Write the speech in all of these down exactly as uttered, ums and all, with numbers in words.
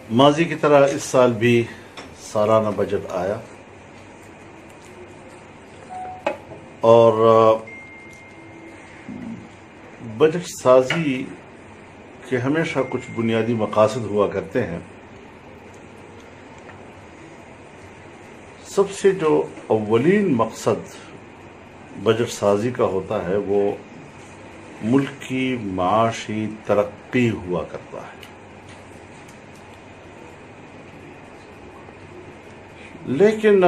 ماضی کی طرح اس سال بھی سالانہ بجٹ آیا اور بجٹ سازی کے ہمیشہ کچھ بنیادی مقاصد ہوا کرتے ہیں۔ سب سے جو اولین مقصد بجٹ سازی کا ہوتا ہے وہ ملک کی معاشی ترقی ہوا کرتا ہے، لیکن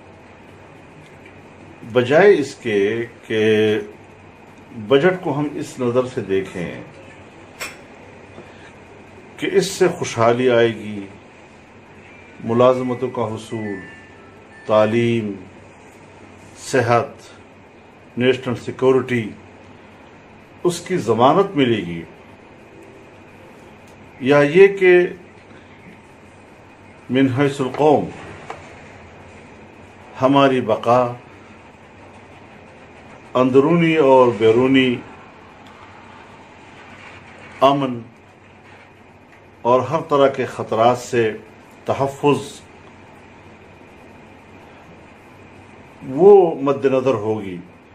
بجائے اس کے کہ بجٹ کو ہم اس نظر سے دیکھیں کہ اس سے خوشحالی آئے گی، ملازمتوں کا حصول، تعلیم، صحت، نیشنل سیکورٹی، اس کی ضمانت ملے گی، یا یہ کہ من حیث القوم ہماری بقا، اندرونی اور بیرونی امن اور ہر طرح کے خطرات سے تحفظ وہ مد نظر ہوگی۔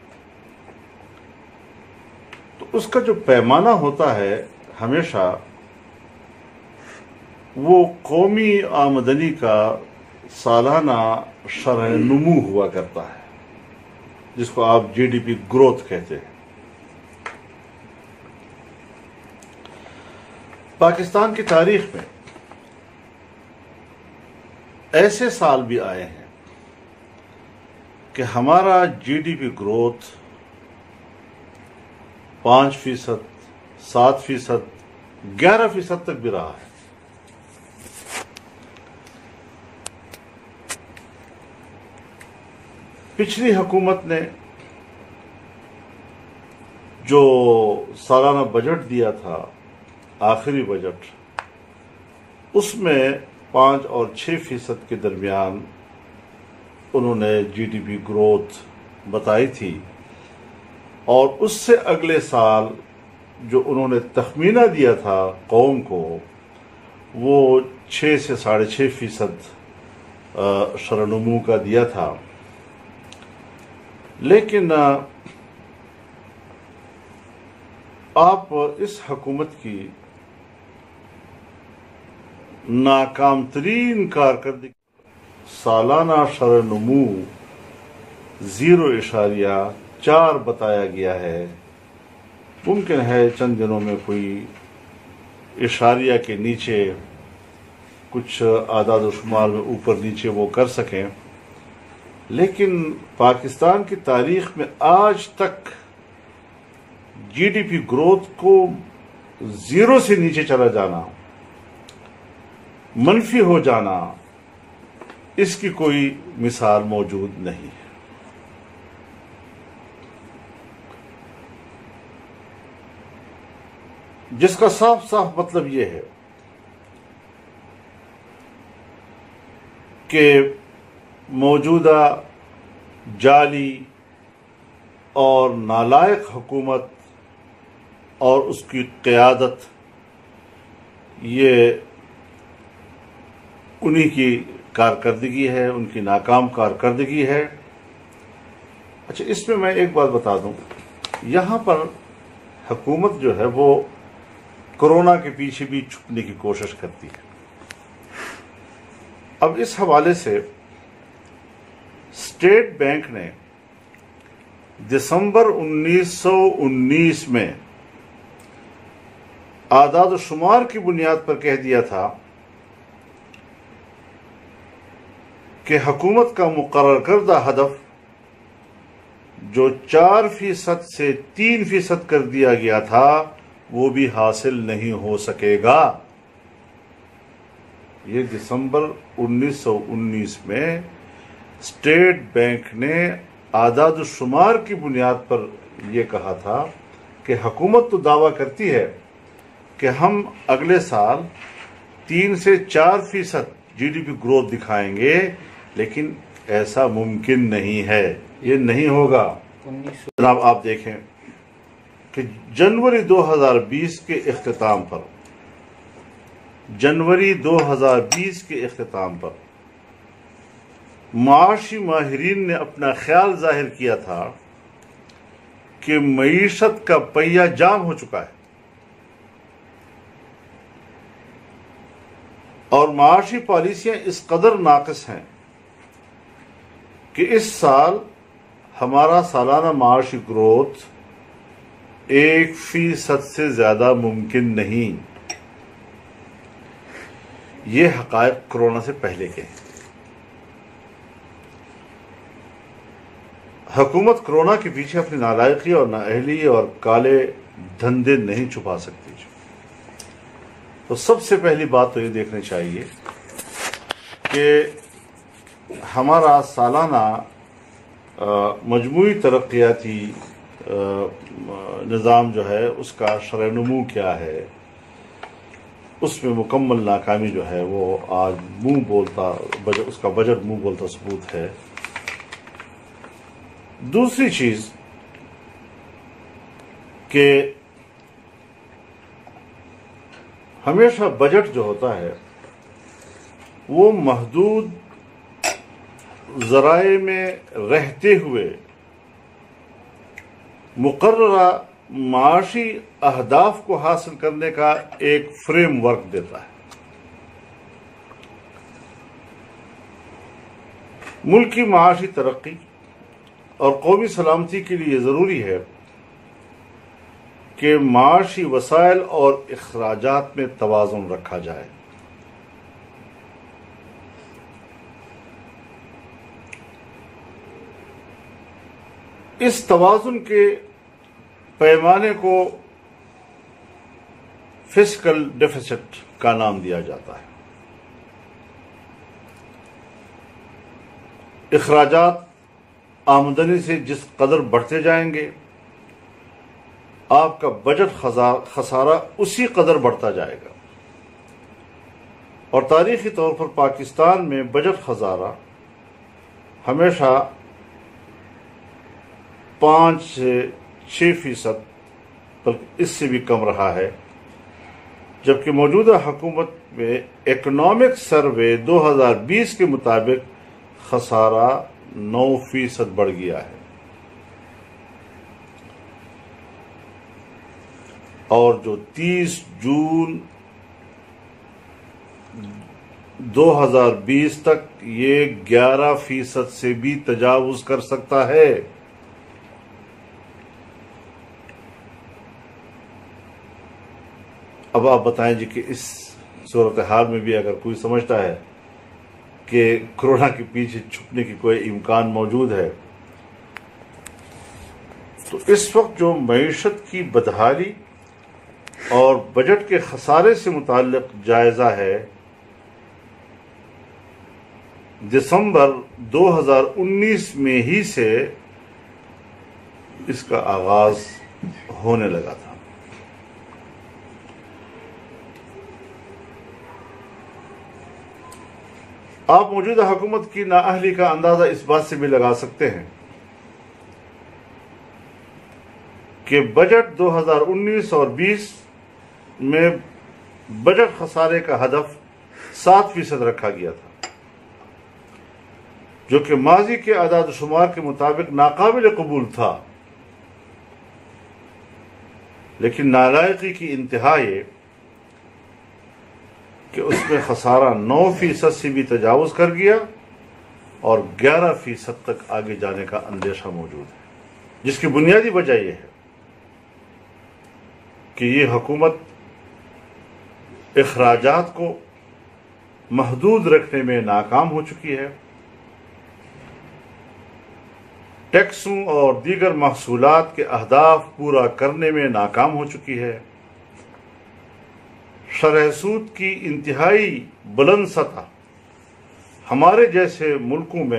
تو اس کا جو پیمانہ ہوتا ہے ہمیشہ وہ قومی آمدنی کا سالانہ شرح نمو ہوا کرتا ہے، جس کو آپ جی ڈی پی گروتھ کہتے ہیں۔ پاکستان کی تاریخ میں ایسے سال بھی آئے ہیں کہ ہمارا جی ڈی پی گروتھ پانچ فیصد، سات فیصد، گیارہ فیصد تک بھی رہا ہے۔ پچھلی حکومت نے جو سالانہ بجٹ دیا تھا، آخری بجٹ، اس میں پانچ اور چھ فیصد کے درمیان انہوں نے جی ڈی پی گروتھ بتائی تھی، اور اس سے اگلے سال جو انہوں نے تخمینہ دیا تھا قوم کو وہ چھ سے ساڑھے چھ فیصد شرح نمو کا دیا تھا۔ لیکن آپ اس حکومت کی ناکام ترین کارکردگی، سالانہ شرح نمو زیرو اشاریہ چار بتایا گیا ہے۔ ممکن ہے چند دنوں میں کوئی اشاریہ کے نیچے کچھ اعداد و شمار میں اوپر نیچے وہ کر سکیں، لیکن پاکستان کی تاریخ میں آج تک جی ڈی پی گروتھ کو زیرو سے نیچے چلا جانا، منفی ہو جانا، اس کی کوئی مثال موجود نہیں ہے۔ جس کا صاف صاف مطلب یہ ہے کہ موجودہ جعلی اور نالائق حکومت اور اس کی قیادت یہ انہی کی کارکردگی ہے، ان کی ناکام کارکردگی ہے۔ اچھا، اس میں میں ایک بات بتا دوں، یہاں پر حکومت جو ہے وہ کورونا کے پیچھے بھی چھپنے کی کوشش کرتی ہے۔ اب اس حوالے سے اسٹیٹ بینک نے دسمبر انیس سو انیس میں اعداد و شمار کی بنیاد پر کہہ دیا تھا کہ حکومت کا مقرر کردہ ہدف جو چار فیصد سے تین فیصد کر دیا گیا تھا وہ بھی حاصل نہیں ہو سکے گا۔ یہ دسمبر انیس سو انیس میں اسٹیٹ بینک نے اعداد و شمار کی بنیاد پر یہ کہا تھا کہ حکومت تو دعویٰ کرتی ہے کہ ہم اگلے سال تین سے چار فیصد جی ڈی پی گروتھ دکھائیں گے، لیکن ایسا ممکن نہیں ہے، یہ نہیں ہوگا۔ جناب آپ دیکھیں کہ جنوری دو ہزار بیس کے اختتام پر جنوری دو ہزار بیس کے اختتام پر معاشی ماہرین نے اپنا خیال ظاہر کیا تھا کہ معیشت کا پہیہ جام ہو چکا ہے اور معاشی پالیسیاں اس قدر ناقص ہیں کہ اس سال ہمارا سالانہ معاشی گروتھ ایک فیصد سے زیادہ ممکن نہیں۔ یہ حقائق کرونا سے پہلے کے ہیں۔ حکومت کرونا کے پیچھے اپنی نالائقی اور نااہلی اور کالے دھندے نہیں چھپا سکتی۔ تو سب سے پہلی بات تو یہ دیکھنی چاہیے کہ ہمارا سالانہ مجموعی ترقیاتی نظام جو ہے اس کا شرح نمو کیا ہے، اس میں مکمل ناکامی جو ہے وہ آج منہ بولتا اس کا بجٹ منہ بولتا ثبوت ہے۔ دوسری چیز کہ ہمیشہ بجٹ جو ہوتا ہے وہ محدود ذرائع میں رہتے ہوئے مقررہ معاشی اہداف کو حاصل کرنے کا ایک فریم ورک دیتا ہے۔ ملک کی معاشی ترقی اور قومی سلامتی کے لیے ضروری ہے کہ معاشی وسائل اور اخراجات میں توازن رکھا جائے۔ اس توازن کے پیمانے کو فسکل ڈیفیسٹ کا نام دیا جاتا ہے۔ اخراجات آمدنی سے جس قدر بڑھتے جائیں گے آپ کا بجٹ خسارہ اسی قدر بڑھتا جائے گا، اور تاریخی طور پر پاکستان میں بجٹ خسارہ ہمیشہ پانچ سے چھ فیصد بلکہ اس سے بھی کم رہا ہے، جبکہ موجودہ حکومت میں اکنامک سروے دو ہزار بیس کے مطابق خسارہ نو فیصد بڑھ گیا ہے، اور جو تیس جون دو ہزار بیس تک یہ گیارہ فیصد سے بھی تجاوز کر سکتا ہے۔ اب آپ بتائیں جی کہ اس صورتحال میں بھی اگر کوئی سمجھتا ہے کہ کرونا کے پیچھے چھپنے کی کوئی امکان موجود ہے تو اس وقت جو معیشت کی بدحالی اور بجٹ کے خسارے سے متعلق جائزہ ہے، دسمبر دو ہزار انیس میں ہی سے اس کا آغاز ہونے لگا تھا۔ آپ موجودہ حکومت کی نااہلی کا اندازہ اس بات سے بھی لگا سکتے ہیں کہ بجٹ دو ہزار انیس اور بیس میں بجٹ خسارے کا ہدف سات فیصد رکھا گیا تھا، جو کہ ماضی کے اعداد و شمار کے مطابق ناقابل قبول تھا، لیکن نالائقی کی انتہا یہ کہ اس میں خسارہ نو فیصد سے بھی تجاوز کر گیا اور گیارہ فیصد تک آگے جانے کا اندیشہ موجود ہے، جس کی بنیادی وجہ یہ ہے کہ یہ حکومت اخراجات کو محدود رکھنے میں ناکام ہو چکی ہے، ٹیکسوں اور دیگر محصولات کے اہداف پورا کرنے میں ناکام ہو چکی ہے، شرح سود کی انتہائی بلند سطح ہمارے جیسے ملکوں میں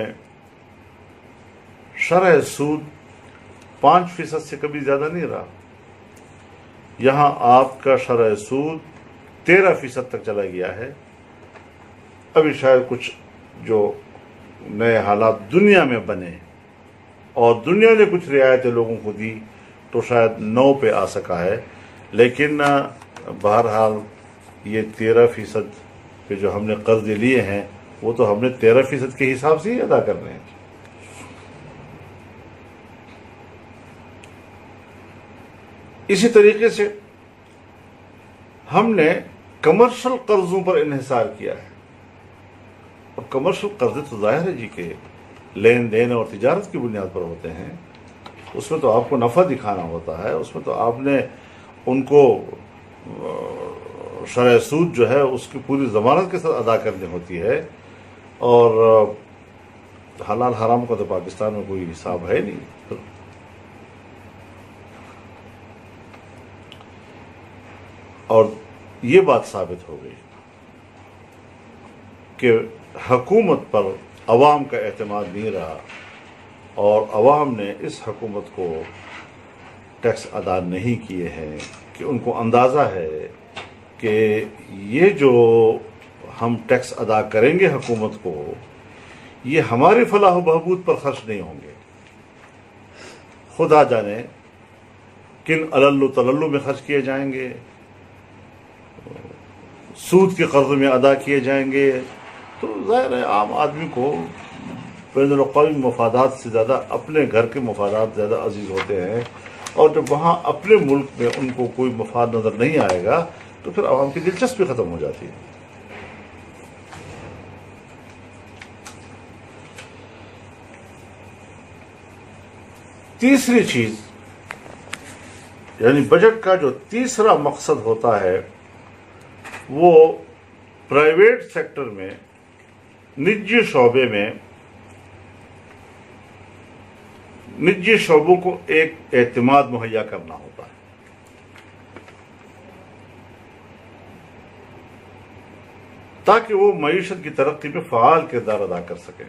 شرح سود پانچ فیصد سے کبھی زیادہ نہیں رہا، یہاں آپ کا شرح سود تیرہ فیصد تک چلا گیا ہے۔ ابھی شاید کچھ جو نئے حالات دنیا میں بنے اور دنیا نے کچھ رعایتیں لوگوں کو دی تو شاید نو پہ آ سکا ہے، لیکن بہرحال یہ تیرہ فیصد پہ جو ہم نے قرضے لیے ہیں وہ تو ہم نے تیرہ فیصد کے حساب سے ہی ادا کرنے ہیں. اسی طریقے سے ہم نے کمرشل قرضوں پر انحصار کیا ہے. اور کمرشل قرضے تو ظاہر ہے جی کہ لین دین اور تجارت کی بنیاد پر ہوتے ہیں. اس میں تو آپ کو نفع دکھانا ہوتا ہے، اس میں تو آپ نے ان کو شرح سود جو ہے اس کی پوری ضمانت کے ساتھ ادا کرنی ہوتی ہے. اور حلال حرام کا تو پاکستان میں کوئی حساب ہے نہیں. اور یہ بات ثابت ہو گئی کہ حکومت پر عوام کا اعتماد نہیں رہا، اور عوام نے اس حکومت کو ٹیکس ادا نہیں کیے ہیں کہ ان کو اندازہ ہے کہ یہ جو ہم ٹیکس ادا کریں گے حکومت کو، یہ ہماری فلاح و بہبود پر خرچ نہیں ہوں گے، خدا جانے کن علل تلل میں خرچ کیے جائیں گے، سود کے قرض میں ادا کیے جائیں گے. تو ظاہر ہے عام آدمی کو بین الاقوامی مفادات سے زیادہ اپنے گھر کے مفادات زیادہ عزیز ہوتے ہیں، اور جب وہاں اپنے ملک میں ان کو کوئی مفاد نظر نہیں آئے گا تو پھر عوام کی دلچسپی ختم ہو جاتی ہے. تیسری چیز، یعنی بجٹ کا جو تیسرا مقصد ہوتا ہے وہ پرائیویٹ سیکٹر میں، نجی شعبے میں، نجی شعبوں کو ایک اعتماد مہیا کرنا ہوتا ہے. تاکہ وہ معیشت کی ترقی میں فعال کردار ادا کر سکیں.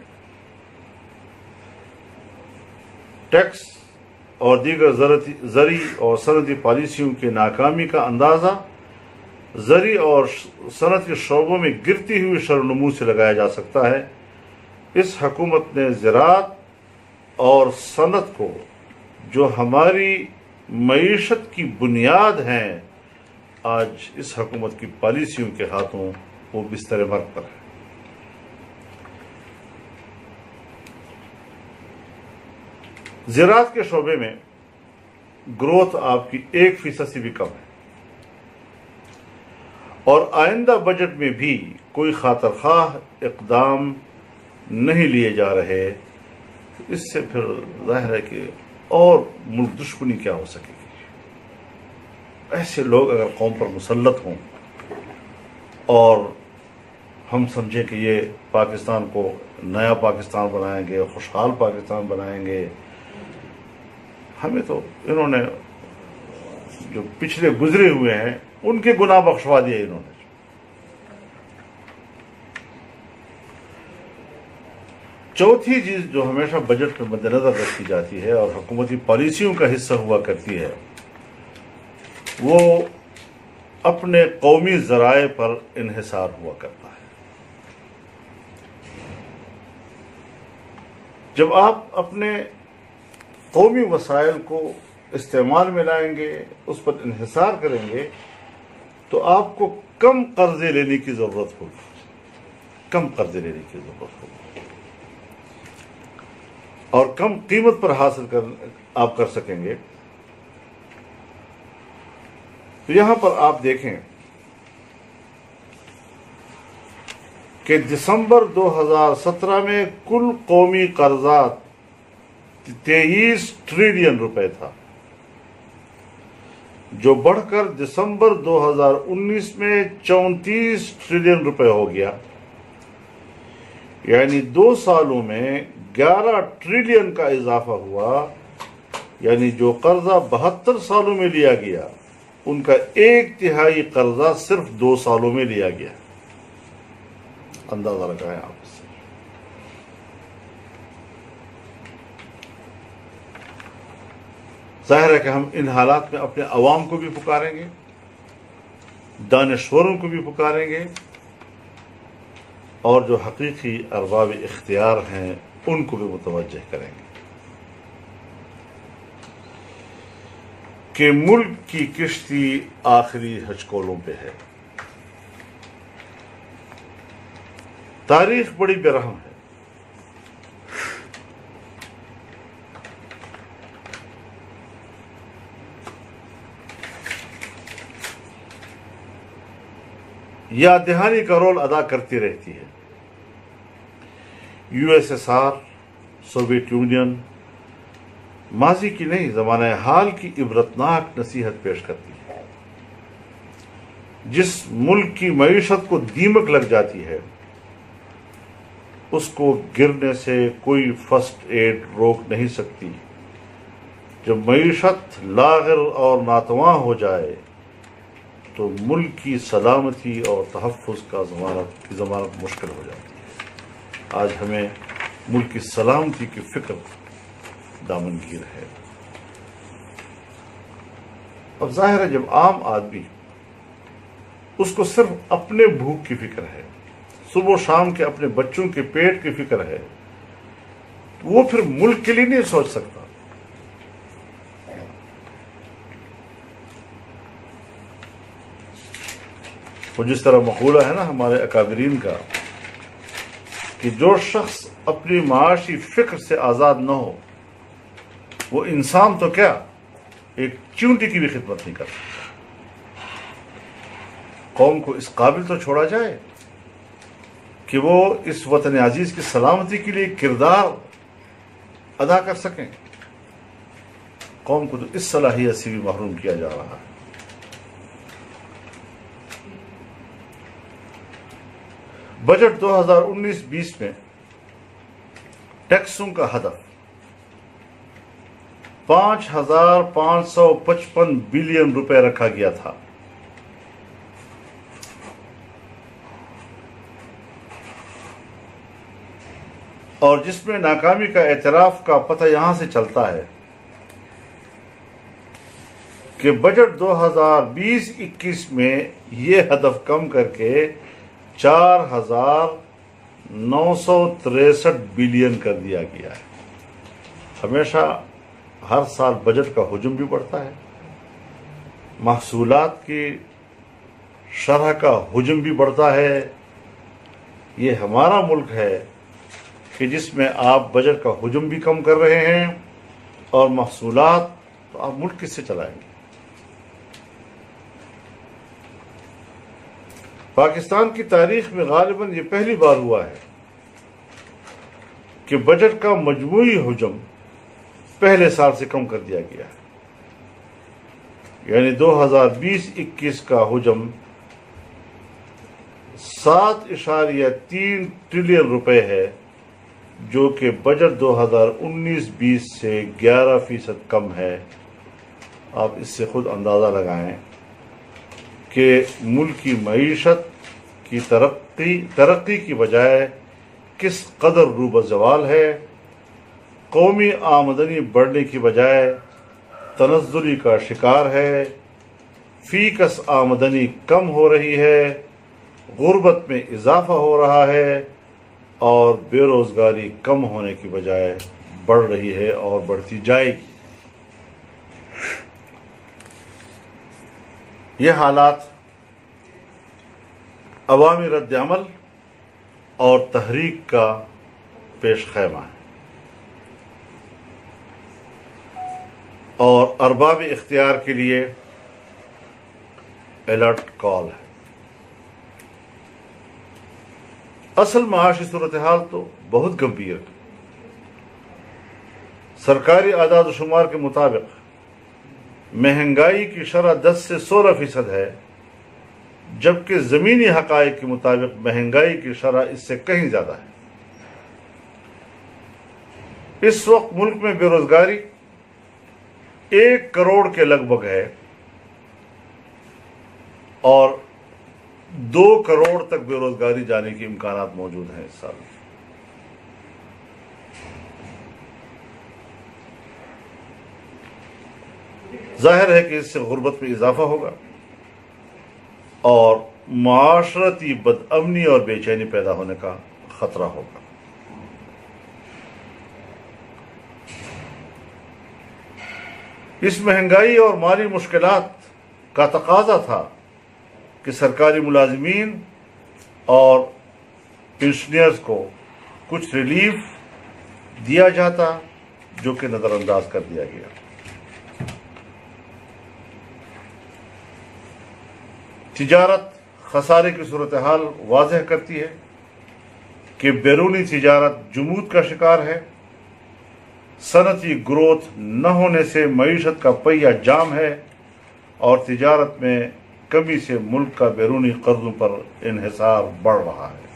ٹیکس اور دیگر زرعی اور صنعتی پالیسیوں کی ناکامی کا اندازہ زرعی اور صنعتی شعبوں میں گرتی ہوئی شرونمو سے لگایا جا سکتا ہے. اس حکومت نے زراعت اور صنعت کو، جو ہماری معیشت کی بنیاد ہیں، آج اس حکومت کی پالیسیوں کے ہاتھوں وہ بستر مرگ پر ہے. زراعت کے شعبے میں گروتھ آپ کی ایک فیصد سے بھی کم ہے، اور آئندہ بجٹ میں بھی کوئی خاطر خواہ اقدام نہیں لیے جا رہے. اس سے پھر ظاہر ہے کہ اور ملک دشمنی کیا ہو سکے گی. ایسے لوگ اگر قوم پر مسلط ہوں اور ہم سمجھیں کہ یہ پاکستان کو نیا پاکستان بنائیں گے، خوشحال پاکستان بنائیں گے، ہمیں تو انہوں نے جو پچھلے گزرے ہوئے ہیں ان کے گناہ بخشوا دیے انہوں نے. چوتھی چیز جو ہمیشہ بجٹ میں مد نظر رکھی جاتی ہے اور حکومتی پالیسیوں کا حصہ ہوا کرتی ہے، وہ اپنے قومی ذرائع پر انحصار ہوا کرتا ہے. جب آپ اپنے قومی وسائل کو استعمال میں لائیں گے، اس پر انحصار کریں گے، تو آپ کو کم قرضے لینے کی ضرورت ہوگی، کم قرضے لینے کی ضرورت ہوگی، اور کم قیمت پر حاصل کر آپ کر سکیں گے. تو یہاں پر آپ دیکھیں کہ دسمبر دو ہزار سترہ میں کل قومی قرضہ تیئیس ٹریلین روپے تھا، جو بڑھ کر دسمبر دو ہزار انیس میں چونتیس ٹریلین روپے ہو گیا. یعنی دو سالوں میں گیارہ ٹریلین کا اضافہ ہوا. یعنی جو قرضہ بہتر سالوں میں لیا گیا ان کا ایک تہائی قرضہ صرف دو سالوں میں لیا گیا. اندازہ لگائیں آپ سے. ظاہر ہے کہ ہم ان حالات میں اپنے عوام کو بھی پکاریں گے، دانشوروں کو بھی پکاریں گے، اور جو حقیقی ارباب اختیار ہیں ان کو بھی متوجہ کریں گے کہ ملک کی کشتی آخری ہچکولوں پہ ہے. تاریخ بڑی بے رحم ہے. یاد دہانی کا رول ادا کرتی رہتی ہے. U S S R, Soviet Union ماضی کی نہیں زمانہ حال کی عبرتناک نصیحت پیش کرتی ہے. جس ملک کی معیشت کو دیمک لگ جاتی ہے اس کو گرنے سے کوئی فرسٹ ایڈ روک نہیں سکتی. جب معیشت لاغر اور ناتواں ہو جائے تو ملک کی سلامتی اور تحفظ کا ضمانت کی ضمانت مشکل ہو جاتی ہے. آج ہمیں ملک کی سلامتی کی فکر دامنگیر ہے. اب ظاہر ہے جب عام آدمی اس کو صرف اپنے بھوک کی فکر ہے، صبح و شام کے اپنے بچوں کے پیٹ کی فکر ہے، وہ پھر ملک کے لیے نہیں سوچ سکتا. وہ جس طرح مقولہ ہے نا ہمارے اکابرین کا کہ جو شخص اپنی معاشی فکر سے آزاد نہ ہو وہ انسان تو کیا ایک چیونٹی کی بھی خدمت نہیں کر سکتا. قوم کو اس قابل تو چھوڑا جائے کہ وہ اس وطن عزیز کی سلامتی کے لیے کردار ادا کر سکیں. قوم کو تو اس صلاحیت سے بھی محروم کیا جا رہا ہے. بجٹ دو ہزار انیس بیس میں ٹیکسوں کا ہدف پانچ ہزار پانچ سو پچپن بلین روپے رکھا گیا تھا. اور جس میں ناکامی کا اعتراف کا پتہ یہاں سے چلتا ہے کہ بجٹ دو ہزار بیس اکیس میں یہ ہدف کم کر کے چار ہزار نو سو تریسٹھ بلین کر دیا گیا ہے. ہمیشہ ہر سال بجٹ کا حجم بھی بڑھتا ہے، محصولات کی شرح کا حجم بھی بڑھتا ہے. یہ ہمارا ملک ہے کہ جس میں آپ بجٹ کا حجم بھی کم کر رہے ہیں اور محصولات تو آپ ملک کس سے چلائیں گے. پاکستان کی تاریخ میں غالباً یہ پہلی بار ہوا ہے کہ بجٹ کا مجموعی حجم پہلے سال سے کم کر دیا گیا ہے. یعنی دو ہزار بیس اکیس کا حجم سات اشاریہ تین ٹریلین روپے ہے جو کہ بجٹ دو ہزار انیس بیس سے گیارہ فیصد کم ہے. آپ اس سے خود اندازہ لگائیں کہ ملک کی معیشت کی ترقی ترقی کی بجائے کس قدر روب زوال ہے. قومی آمدنی بڑھنے کی بجائے تنزلی کا شکار ہے. فی کس آمدنی کم ہو رہی ہے، غربت میں اضافہ ہو رہا ہے اور بے روزگاری کم ہونے کی بجائے بڑھ رہی ہے اور بڑھتی جائے گی. یہ حالات عوامی رد عمل اور تحریک کا پیش خیمہ ہے اور ارباب اختیار کے لیے الرٹ کال ہے. اصل معاشی صورتحال تو بہت گمبھیر ہے. سرکاری اعداد و شمار کے مطابق مہنگائی کی شرح دس سے سولہ فیصد ہے جبکہ زمینی حقائق کے مطابق مہنگائی کی شرح اس سے کہیں زیادہ ہے. اس وقت ملک میں بے روزگاری ایک کروڑ کے لگ بھگ ہے اور دو کروڑ تک بے روزگاری جانے کے امکانات موجود ہیں اس سال. ظاہر ہے کہ اس سے غربت میں اضافہ ہوگا اور معاشرتی بدامنی اور بے چینی پیدا ہونے کا خطرہ ہوگا. اس مہنگائی اور مالی مشکلات کا تقاضا تھا کہ سرکاری ملازمین اور پینشنرز کو کچھ ریلیف دیا جاتا جو کہ نظر انداز کر دیا گیا۔ تجارت خسارے کی صورتحال واضح کرتی ہے کہ بیرونی تجارت جمود کا شکار ہے، صنعتی گروتھ نہ ہونے سے معیشت کا پہیہ جام ہے اور تجارت میں کمی سے ملک کا بیرونی قرضوں پر انحصار بڑھ رہا ہے۔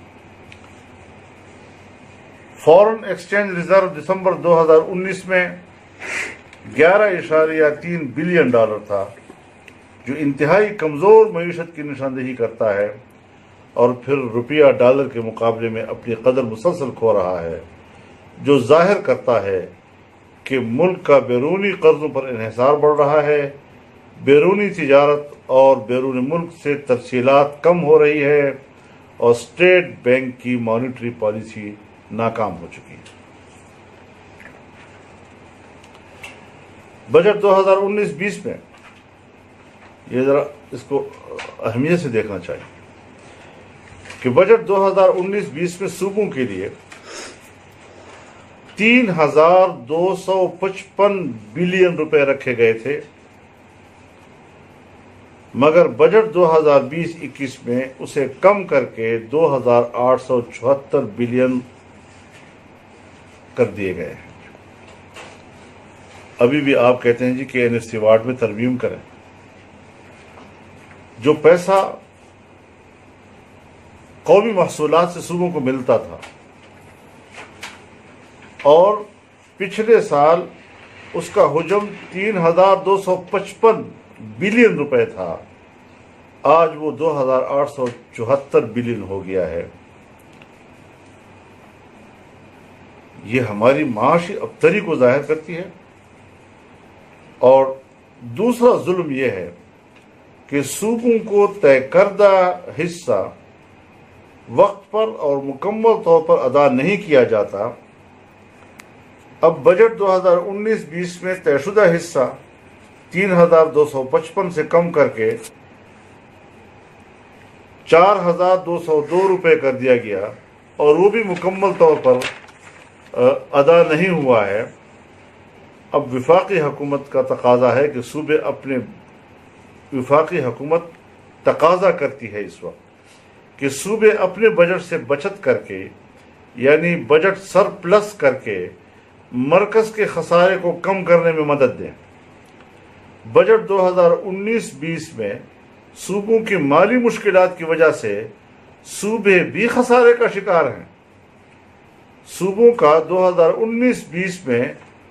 فورن ایکسچینج ریزرو دسمبر دو ہزار انیس میں گیارہ اشاریہ تین بلین ڈالر تھا، جو انتہائی کمزور معیشت کی نشاندہی کرتا ہے اور پھر روپیہ ڈالر کے مقابلے میں اپنی قدر مسلسل کھو رہا ہے، جو ظاہر کرتا ہے کہ ملک کا بیرونی قرضوں پر انحصار بڑھ رہا ہے، بیرونی تجارت اور بیرون ملک سے ترسیلات کم ہو رہی ہے اور اسٹیٹ بینک کی مانیٹری پالیسی ناکام ہو چکی ہے۔ بجٹ دو ہزار انیس بیس میں یہ ذرا اس کو اہمیت سے دیکھنا چاہیے کہ بجٹ دو ہزار انیس بیس میں صوبوں کے لیے تین ہزار دو سو پچپن بلین روپے رکھے گئے تھے، مگر بجٹ دو ہزار بیس اکیس میں اسے کم کر کے دو ہزار آٹھ سو چوہتر بلین کر دیے گئے ہیں۔ ابھی بھی آپ کہتے ہیں جی کہ این ایف سی وارڈ میں ترمیم کریں۔ جو پیسہ قومی محصولات سے صوبوں کو ملتا تھا اور پچھلے سال اس کا حجم تین ہزار دو سو پچپن بلین روپے تھا، آج وہ دو ہزار آٹھ سو چوہتر بلین ہو گیا ہے۔ یہ ہماری معاشی ابتری کو ظاہر کرتی ہے۔ اور دوسرا ظلم یہ ہے کہ صوبوں کو طے کردہ حصہ وقت پر اور مکمل طور پر ادا نہیں کیا جاتا۔ اب بجٹ دو ہزار انیس بیس میں طے شدہ حصہ تین ہزار دو سو پچپن سے کم کر کے چار ہزار دو سو دو روپے کر دیا گیا اور وہ بھی مکمل طور پر ادا نہیں ہوا ہے۔ اب وفاقی حکومت کا تقاضا ہے کہ صوبے اپنے وفاقی حکومت تقاضا کرتی ہے اس وقت کہ صوبے اپنے بجٹ سے بچت کر کے، یعنی بجٹ سرپلس کر کے، مرکز کے خسارے کو کم کرنے میں مدد دیں۔ بجٹ دو ہزار انیس بیس میں صوبوں کی مالی مشکلات کی وجہ سے صوبے بھی خسارے کا شکار ہیں۔ صوبوں کا دو ہزار انیس بیس میں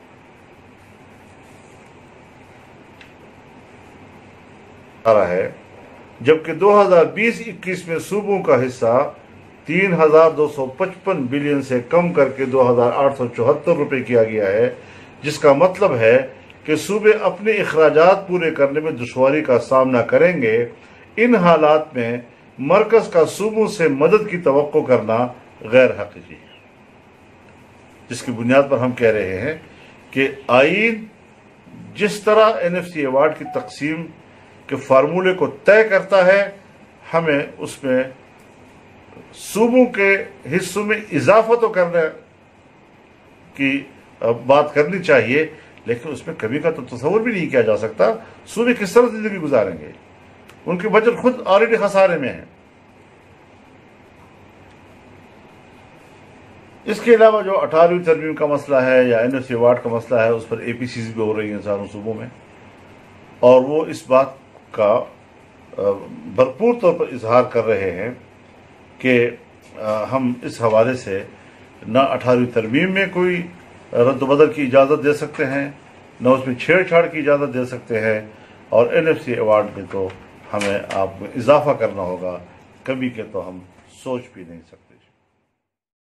آ رہا ہے، جبکہ دو ہزار بیس اکیس میں صوبوں کا حصہ تین ہزار دو سو پچپن بلین سے کم کر کے دو ہزار آٹھ سو چوہتر روپے کیا گیا ہے، جس کا مطلب ہے کہ صوبے اپنے اخراجات پورے کرنے میں دشواری کا سامنا کریں گے۔ ان حالات میں مرکز کا صوبوں سے مدد کی توقع کرنا غیر حقیقی ہے، جس کی بنیاد پر ہم کہہ رہے ہیں کہ آئین جس طرح این ایف سی ایوارڈ کی تقسیم کے فارمولے کو طے کرتا ہے، ہمیں اس میں صوبوں کے حصوں میں اضافہ تو کرنے کی بات کرنی چاہیے، لیکن اس میں کمی کا تو تصور بھی نہیں کیا جا سکتا۔ صوبے کس طرح زندگی گزاریں گے؟ ان کے بجٹ خود آلریڈی خسارے میں ہیں۔ اس کے علاوہ جو اٹھارہویں ترمیم کا مسئلہ ہے یا این ایف سی ایوارڈ کا مسئلہ ہے، اس پر اے پی سیز بھی ہو رہی ہیں ساروں صوبوں میں، اور وہ اس بات کا بھرپور طور پر اظہار کر رہے ہیں کہ ہم اس حوالے سے نہ اٹھارہویں ترمیم میں کوئی رد و بدل کی اجازت دے سکتے ہیں، نہ اس میں چھیڑ چھاڑ کی اجازت دے سکتے ہیں، اور این ایف سی ایوارڈ میں تو ہمیں آپ میں اضافہ کرنا ہوگا، کمی کے تو ہم سوچ بھی نہیں سکتے۔